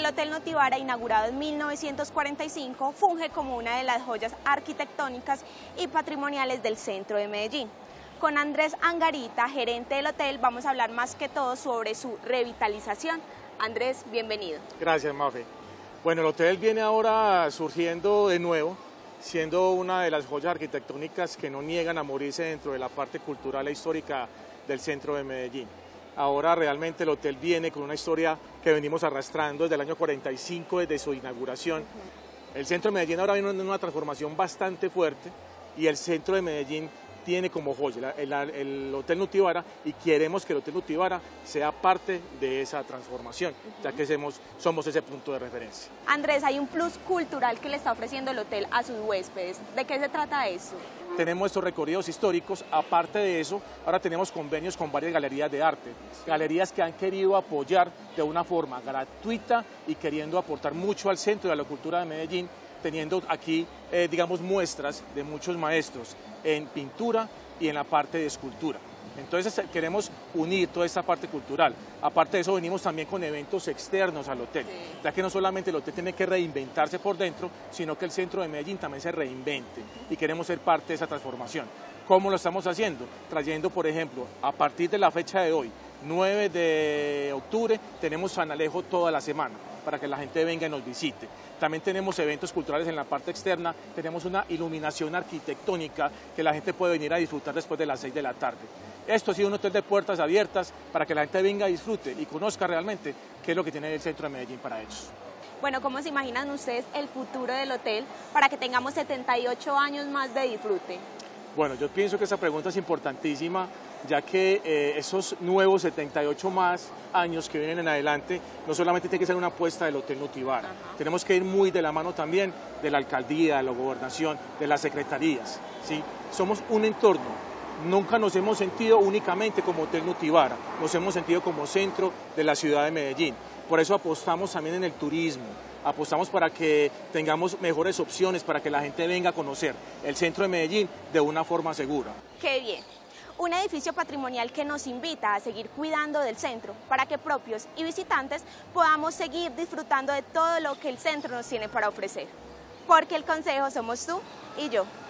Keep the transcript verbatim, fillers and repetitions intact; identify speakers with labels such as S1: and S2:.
S1: Hotel Notivara, inaugurado en mil novecientos cuarenta y cinco, funge como una de las joyas arquitectónicas y patrimoniales del centro de Medellín. Con Andrés Angarita, gerente del hotel, vamos a hablar más que todo sobre su revitalización. Andrés, bienvenido.
S2: Gracias, Mafe. Bueno, el hotel viene ahora surgiendo de nuevo, siendo una de las joyas arquitectónicas que no niegan a morirse dentro de la parte cultural e histórica del centro de Medellín. Ahora realmente el hotel viene con una historia que venimos arrastrando desde el año cuarenta y cinco, desde su inauguración. El centro de Medellín ahora viene en una transformación bastante fuerte y el centro de Medellín tiene como joya el, el, el Hotel Notivara, y queremos que el Hotel Notivara sea parte de esa transformación, uh-huh. ya que somos, somos ese punto de referencia.
S1: Andrés, hay un plus cultural que le está ofreciendo el hotel a sus huéspedes. ¿De qué se trata eso?
S2: Tenemos estos recorridos históricos. Aparte de eso, ahora tenemos convenios con varias galerías de arte, sí. galerías que han querido apoyar de una forma gratuita y queriendo aportar mucho al centro y a la cultura de Medellín, teniendo aquí, eh, digamos, muestras de muchos maestros en pintura y en la parte de escultura. Entonces queremos unir toda esta parte cultural. Aparte de eso, venimos también con eventos externos al hotel, sí. ya que no solamente el hotel tiene que reinventarse por dentro, sino que el centro de Medellín también se reinvente, y queremos ser parte de esa transformación. ¿Cómo lo estamos haciendo? Trayendo, por ejemplo, a partir de la fecha de hoy, nueve de octubre, tenemos San Alejo toda la semana, para que la gente venga y nos visite. También tenemos eventos culturales en la parte externa, tenemos una iluminación arquitectónica que la gente puede venir a disfrutar después de las seis de la tarde. Esto ha sido un hotel de puertas abiertas para que la gente venga, disfrute y conozca realmente qué es lo que tiene el centro de Medellín para ellos.
S1: Bueno, ¿cómo se imaginan ustedes el futuro del hotel para que tengamos setenta y ocho años más de disfrute?
S2: Bueno, yo pienso que esa pregunta es importantísima, ya que eh, esos nuevos setenta y ocho más años que vienen en adelante, no solamente tiene que ser una apuesta del Hotel Notivara, uh-huh. tenemos que ir muy de la mano también de la alcaldía, de la gobernación, de las secretarías, ¿sí? Somos un entorno, nunca nos hemos sentido únicamente como Hotel Notivara, nos hemos sentido como centro de la ciudad de Medellín. Por eso apostamos también en el turismo, apostamos para que tengamos mejores opciones, para que la gente venga a conocer el centro de Medellín de una forma segura.
S1: ¡Qué bien! Un edificio patrimonial que nos invita a seguir cuidando del centro para que propios y visitantes podamos seguir disfrutando de todo lo que el centro nos tiene para ofrecer. Porque el consejo somos tú y yo.